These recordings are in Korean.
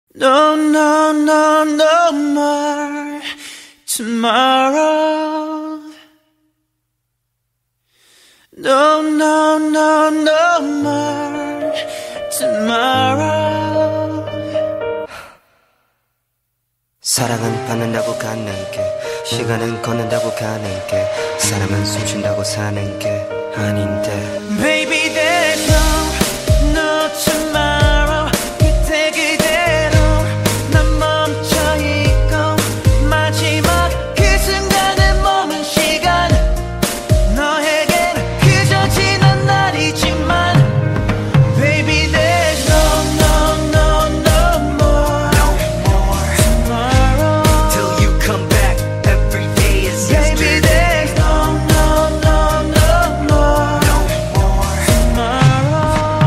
No, no, no, no more tomorrow. No, no, no, no more tomorrow. 사랑은 받는다고 가는 게, 시간은 걷는다고 가는 게, 사람은 숨쉰다고 사는 게 아닌데. Baby, there's no tomorrow. 그때 그대로 난 멈춰있고, 마지막 그 순간에 머문 시간, 너에겐 그저 지난 날이지만, Baby, there's no more tomorrow. Till you come back, every day is Baby, yesterday. there's no more tomorrow.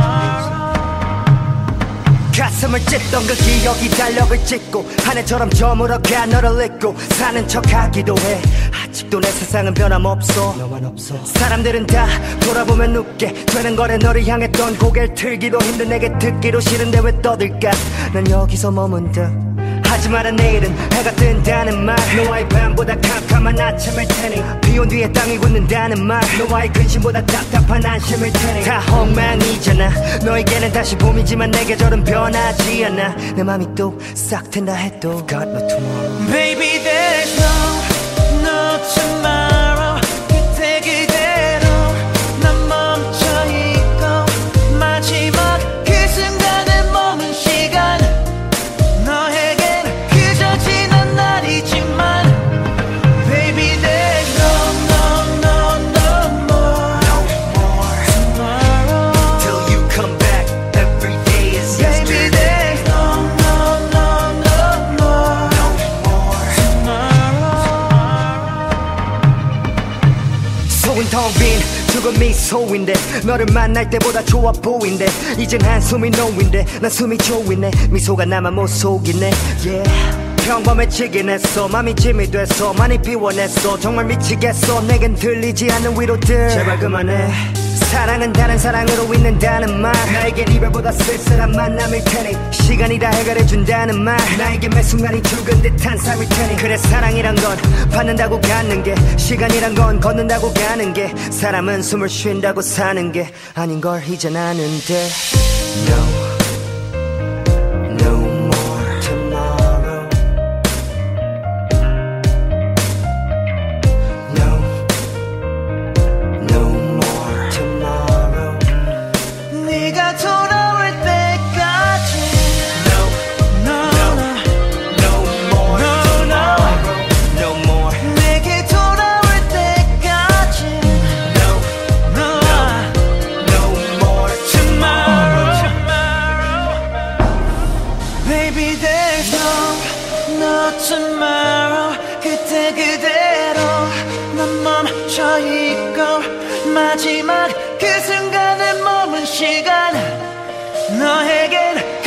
가슴을 찢던 그 기억이 달력을 찍고 한 해처럼 저물어가 너를 잊고 사는 척하기도 해. 아직도 내 세상은 변함없어. 너만 없어. 사람들은 다 돌아보면 웃게 되는 거래. 너를 향했던 고개를 틀기도 힘든 내게 듣기도 싫은데 왜 떠들까. 난 여기서 머문다. 하지만 내일은 해가 뜬다는 말, 너와의 밤보다 캄캄한 아침일 테니, 비온 뒤에 땅이 굳는다는 말, 너와의 근심보다 답답한 안심일 테니. 다 엉망이잖아. 너에게는 다시 봄이지만 내 계절은 변하지 않아. 내 맘이 또 싹 튼다 해도 Got no tomorrow. Baby, there's no tomorrow. 그때 그대로 난 멈춰있고, 마지막 그 순간에 머문 시간, 너에겐 그저 지난 날이지만, Baby, there's no more tomorrow. Till you come back, every day is Baby, yesterday. there's no more tomorrow. 속은 텅 빈 죽은 미소인데, 너를 만날 때보다 좋아 보인대. 이젠 한숨이 놓인데 난 숨이 조이네. 미소가 나만 못 속이네. Yeah. 평범해지긴 했어. 맘이 짐이 됐어. 많이 비워냈어. 정말 미치겠어. 내겐 들리지 않는 위로들. 제발 그만해. 사랑은 다른 사랑으로 있는다는 말, 나에겐 이별보다 쓸쓸한 만남일 테니, 시간이 다 해결해준다는 말, 나에겐 매 순간이 죽은 듯한 삶일 테니. 그래, 사랑이란 건 받는다고 갖는 게, 시간이란 건 걷는다고 가는 게, 사람은 숨을 쉰다고 사는 게 아닌 걸 이젠 아는데. No. No more tomorrow. No. No more tomorrow. 네가 돌아올 때까지 No. No, No more tomorrow. No more. 내게 돌아올 때까지 No. No, No more tomorrow. Baby, there's no tomorrow. 그때 그대로 난 멈춰있고, 마지막 그 순간에 머문 시간, 너에겐